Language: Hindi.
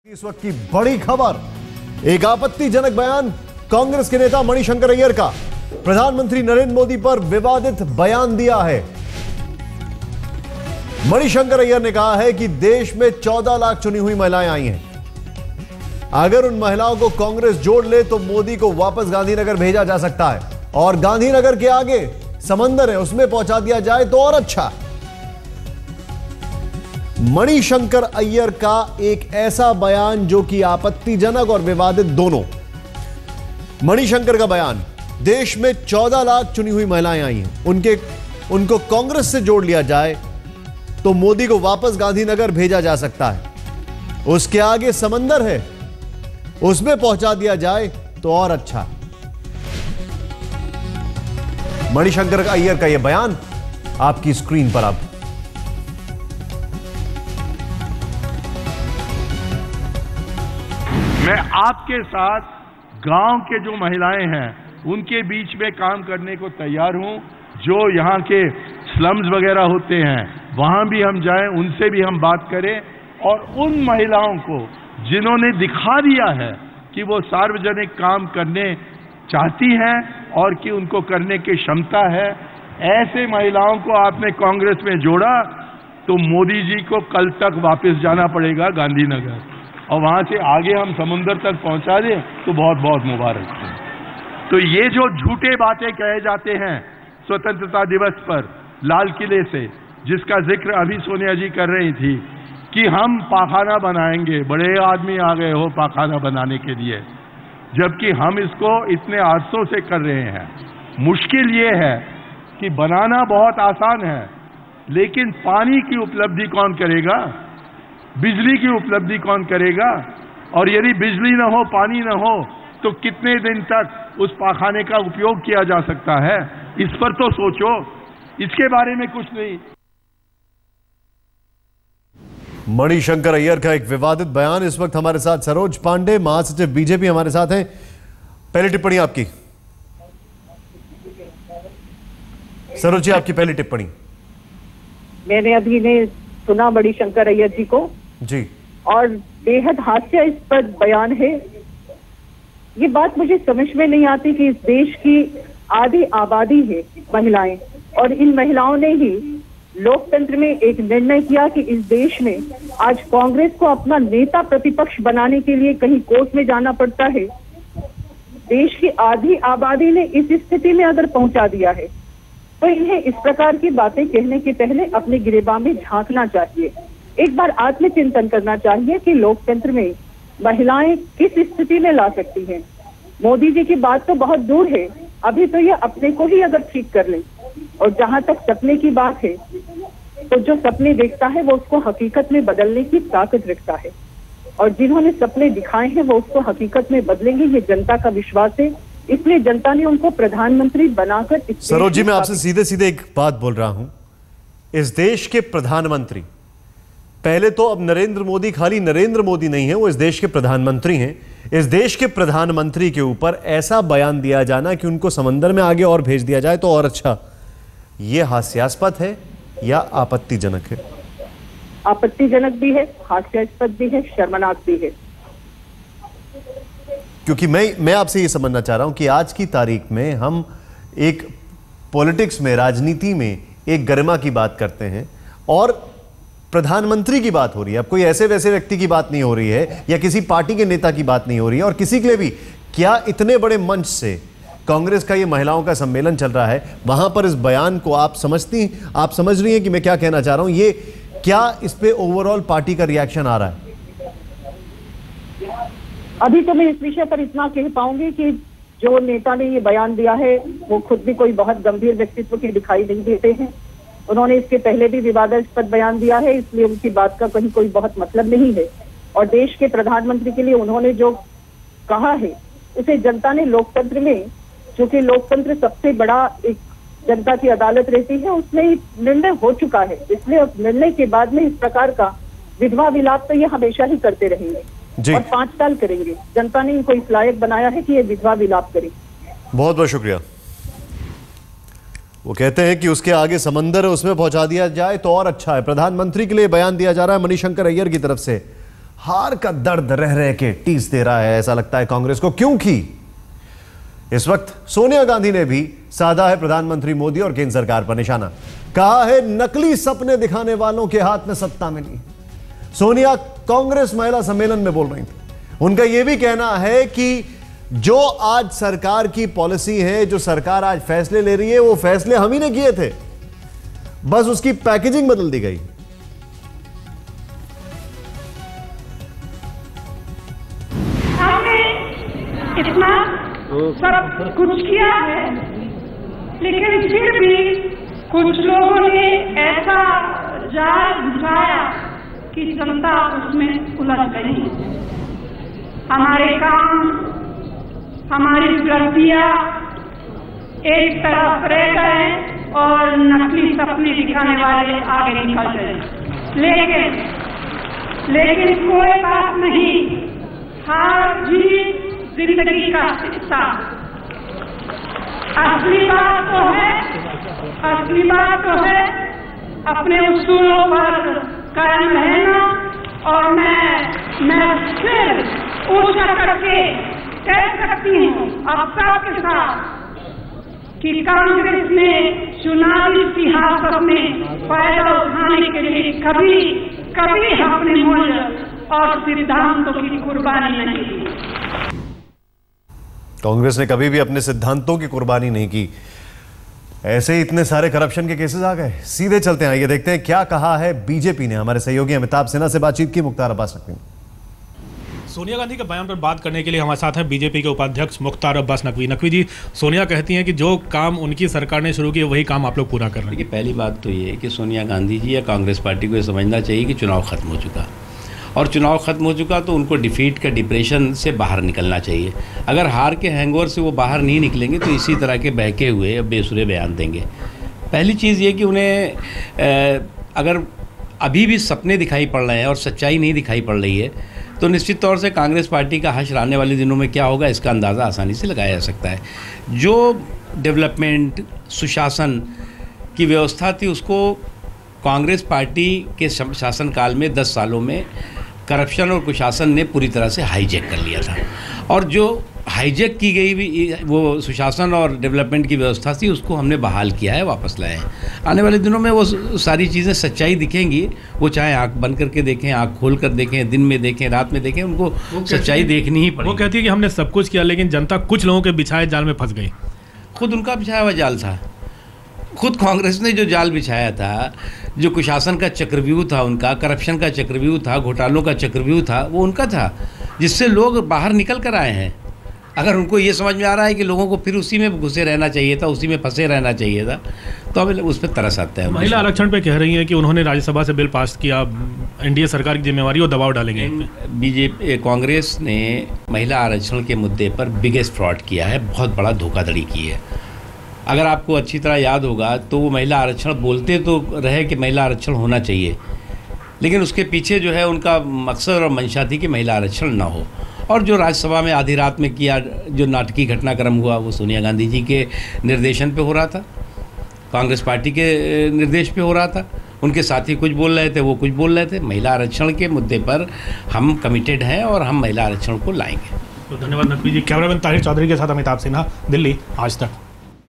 इस वक्त की बड़ी खबर, एक आपत्तिजनक बयान कांग्रेस के नेता मणिशंकर अय्यर का। प्रधानमंत्री नरेंद्र मोदी पर विवादित बयान दिया है। मणिशंकर अय्यर ने कहा है कि देश में 14 लाख चुनी हुई महिलाएं आई हैं। अगर उन महिलाओं को कांग्रेस जोड़ ले तो मोदी को वापस गांधीनगर भेजा जा सकता है और गांधीनगर के आगे समंदर है, उसमें पहुंचा दिया जाए तो और अच्छा। मणिशंकर अय्यर का एक ऐसा बयान जो कि आपत्तिजनक और विवादित दोनों। मणिशंकर का बयान, देश में 14 लाख चुनी हुई महिलाएं आई हैं, उनको कांग्रेस से जोड़ लिया जाए तो मोदी को वापस गांधीनगर भेजा जा सकता है। उसके आगे समंदर है, उसमें पहुंचा दिया जाए तो और अच्छा। मणिशंकर अय्यर का यह बयान आपकी स्क्रीन पर अब। मैं आपके साथ गांव के जो महिलाएं हैं उनके बीच में काम करने को तैयार हूं। जो यहां के स्लम्स वगैरह होते हैं वहां भी हम जाएं, उनसे भी हम बात करें और उन महिलाओं को जिन्होंने दिखा दिया है कि वो सार्वजनिक काम करने चाहती हैं और कि उनको करने की क्षमता है, ऐसे महिलाओं को आपने कांग्रेस में जोड़ा तो मोदी जी को कल तक वापस जाना पड़ेगा गांधीनगर और वहां से आगे हम समुद्र तक पहुंचा दें तो बहुत बहुत मुबारक है। तो ये जो झूठे बातें कहे जाते हैं स्वतंत्रता दिवस पर लाल किले से, जिसका जिक्र अभी सोनिया जी कर रही थी कि हम पाखाना बनाएंगे, बड़े आदमी आ गए हो पाखाना बनाने के लिए, जबकि हम इसको इतने अरसों से कर रहे हैं। मुश्किल ये है कि बनाना बहुत आसान है, लेकिन पानी की उपलब्धि कौन करेगा, बिजली की उपलब्धि कौन करेगा, और यदि बिजली न हो, पानी न हो तो कितने दिन तक उस पाखाने का उपयोग किया जा सकता है, इस पर तो सोचो। इसके बारे में कुछ नहीं। मणिशंकर अय्यर का एक विवादित बयान। इस वक्त हमारे साथ सरोज पांडे, महासचिव बीजेपी, हमारे साथ हैं। पहली टिप्पणी आपकी सरोज जी, आपकी पहली टिप्पणी। मैंने अभी ने सुना मणिशंकर अय्यर जी को जी, और बेहद हास्यास्पद बयान है। ये बात मुझे समझ में नहीं आती कि इस देश की आधी आबादी है महिलाएं, और इन महिलाओं ने ही लोकतंत्र में एक निर्णय किया कि इस देश में आज कांग्रेस को अपना नेता प्रतिपक्ष बनाने के लिए कहीं कोर्ट में जाना पड़ता है। देश की आधी आबादी ने इस स्थिति में अगर पहुंचा दिया है तो इन्हें इस प्रकार की बातें कहने के पहले अपने गिरेबान में झांकना चाहिए। एक बार आत्मचिंतन करना चाहिए कि लोकतंत्र में महिलाएं किस स्थिति में ला सकती हैं। मोदी जी की बात तो बहुत दूर है, अभी तो ये अपने को ही अगर ठीक कर लें, और जहां तक सपने की बात है तो जो सपने देखता है वो उसको हकीकत में बदलने की ताकत रखता है, और जिन्होंने सपने दिखाए हैं वो उसको हकीकत में बदलेंगे, ये जनता का विश्वास है। इसलिए जनता ने उनको प्रधानमंत्री बनाकर। सरोज जी, मैं आपसे सीधे सीधे एक बात बोल रहा हूं। इस देश के प्रधानमंत्री, पहले तो अब नरेंद्र मोदी खाली नरेंद्र मोदी नहीं है, वो इस देश के प्रधानमंत्री हैं। इस देश के प्रधानमंत्री के ऊपर ऐसा बयान दिया जाना कि उनको समंदर में आगे और भेज दिया जाए तो और अच्छा, ये हास्यास्पद है या आपत्तिजनक है? आपत्तिजनक भी है, हास्यास्पद भी है, शर्मनाक भी है। क्योंकि मैं आपसे ये समझना चाह रहा हूं कि आज की तारीख में हम एक पॉलिटिक्स में, राजनीति में एक गरिमा की बात करते हैं और प्रधानमंत्री की बात हो रही है। अब कोई ऐसे वैसे व्यक्ति की बात नहीं हो रही है या किसी पार्टी के नेता की बात नहीं हो रही है। और किसी के लिए भी, क्या इतने बड़े मंच से कांग्रेस का ये महिलाओं का सम्मेलन चल रहा है, वहां पर इस बयान को आप समझ रही हैं कि मैं क्या कहना चाह रहा हूं? ये क्या इस पे ओवरऑल पार्टी का रिएक्शन आ रहा है? अभी तो मैं इस विषय पर इतना कह पाऊंगी कि जो नेता ने ये बयान दिया है वो खुद भी कोई बहुत गंभीर व्यक्तित्व के दिखाई नहीं देते हैं। उन्होंने इसके पहले भी विवादास्पद बयान दिया है, इसलिए उनकी बात का कहीं कोई बहुत मतलब नहीं है। और देश के प्रधानमंत्री के लिए उन्होंने जो कहा है उसे जनता ने लोकतंत्र में, चूंकि लोकतंत्र सबसे बड़ा एक जनता की अदालत रहती है, उसमें निर्णय हो चुका है। इसलिए उस निर्णय के बाद में इस प्रकार का विधवा विलाप तो ये हमेशा ही करते रहेंगे और 5 साल करेंगे। जनता ने इनको इस लायक बनाया है कि ये विधवा विलाप करे। बहुत बहुत शुक्रिया। वो कहते हैं कि उसके आगे समंदर है, उसमें पहुंचा दिया जाए तो और अच्छा है। प्रधानमंत्री के लिए बयान दिया जा रहा है मणिशंकर अय्यर की तरफ से। हार का दर्द रह रह के टीस दे रहा है, ऐसा लगता है कांग्रेस को, क्योंकि इस वक्त सोनिया गांधी ने भी साधा है प्रधानमंत्री मोदी और केंद्र सरकार पर निशाना। कहा है नकली सपने दिखाने वालों के हाथ में सत्ता मिली। सोनिया कांग्रेस महिला सम्मेलन में बोल रही थी। उनका यह भी कहना है कि जो आज सरकार की पॉलिसी है, जो सरकार आज फैसले ले रही है, वो फैसले हम ही ने किए थे, बस उसकी पैकेजिंग बदल दी गई। हमने इतना सब कुछ किया है, लेकिन फिर भी कुछ लोगों ने ऐसा जाल बिछाया कि जनता उसमें उलझ गई। हमारे काम, हमारी उपलब्धियां एक तरफ रह गए और नकली सपने दिखाने वाले आगे निकल गए। लेकिन कोई बात नहीं, हार जीत जिंदगी का हिस्सा। असली बात तो है अपने उसूलों पर कायम रहना। और मैं फिर ऊंचा करके कह सकती हूँ अब सबके साथ कि कांग्रेस ने चुनावी इतिहास में फायदा उठाने के लिए कभी अपने मूल्य और सिद्धांतों की कुर्बानी नहीं की। कांग्रेस ने कभी भी अपने सिद्धांतों की कुर्बानी नहीं की। ऐसे ही इतने सारे करप्शन के केसेस आ गए। सीधे चलते हैं, आइए देखते हैं क्या कहा है बीजेपी ने। हमारे सहयोगी अमिताभ सिन्हा से बातचीत की मुख्तार अब्बास नकवी। सोनिया गांधी के बयान पर बात करने के लिए हमारे साथ हैं बीजेपी के उपाध्यक्ष मुख्तार अब्बास नकवी। नकवी जी, सोनिया कहती हैं कि जो काम उनकी सरकार ने शुरू किए वही काम आप लोग पूरा कर रहे हैं। देखिए, पहली बात तो ये है कि सोनिया गांधी जी या कांग्रेस पार्टी को ये समझना चाहिए कि चुनाव खत्म हो चुका, और चुनाव खत्म हो चुका तो उनको डिफीट का डिप्रेशन से बाहर निकलना चाहिए। अगर हार के हैंगओवर से वो बाहर नहीं निकलेंगे तो इसी तरह के बहके हुए बेसुरे बयान देंगे। पहली चीज़ ये कि उन्हें अगर अभी भी सपने दिखाई पड़ रहे हैं और सच्चाई नहीं दिखाई पड़ रही है तो निश्चित तौर से कांग्रेस पार्टी का हश्र आने वाले दिनों में क्या होगा इसका अंदाज़ा आसानी से लगाया जा सकता है। जो डेवलपमेंट, सुशासन की व्यवस्था थी उसको कांग्रेस पार्टी के शासनकाल में 10 सालों में करप्शन और कुशासन ने पूरी तरह से हाईजैक कर लिया था, और जो हाईजैक की गई भी वो सुशासन और डेवलपमेंट की व्यवस्था थी उसको हमने बहाल किया है, वापस लाए हैं। आने वाले दिनों में वो सारी चीज़ें सच्चाई दिखेंगी, वो चाहे आँख बंद करके देखें, आँख खोल कर देखें, दिन में देखें, रात में देखें, उनको सच्चाई देखनी ही पड़ेगी। वो कहती है कि हमने सब कुछ किया लेकिन जनता कुछ लोगों के बिछाए जाल में फंस गई। खुद उनका बिछाया हुआ जाल था, खुद कांग्रेस ने जो जाल बिछाया था, जो कुशासन का चक्रव्यूह था उनका, करप्शन का चक्रव्यूह था, घोटालों का चक्रव्यूह था, वो उनका था, जिससे लोग बाहर निकल कर आए हैं। अगर उनको ये समझ में आ रहा है कि लोगों को फिर उसी में घुसे रहना चाहिए था, उसी में फंसे रहना चाहिए था, तो हमें उस पर तरस आता है। महिला आरक्षण पे कह रही हैं कि उन्होंने राज्यसभा से बिल पास किया, एनडीए सरकार की जिम्मेवारी और दबाव डालेंगे। बीजेपी कांग्रेस ने महिला आरक्षण के मुद्दे पर बिगेस्ट फ्रॉड किया है, बहुत बड़ा धोखाधड़ी की है। अगर आपको अच्छी तरह याद होगा तो वो महिला आरक्षण बोलते तो रहे कि महिला आरक्षण होना चाहिए, लेकिन उसके पीछे जो है उनका मकसद और मंशा थी कि महिला आरक्षण ना हो। और जो राज्यसभा में आधी रात में किया, जो नाटकीय घटनाक्रम हुआ, वो सोनिया गांधी जी के निर्देशन पे हो रहा था, कांग्रेस पार्टी के निर्देश पे हो रहा था। उनके साथी कुछ बोल रहे थे, वो कुछ बोल रहे थे। महिला आरक्षण के मुद्दे पर हम कमिटेड हैं और हम महिला आरक्षण को लाएंगे। तो धन्यवाद नकवी जी। कैमरामैन ताहिर चौधरी के साथ अमिताभ सिन्हा, दिल्ली आज तक।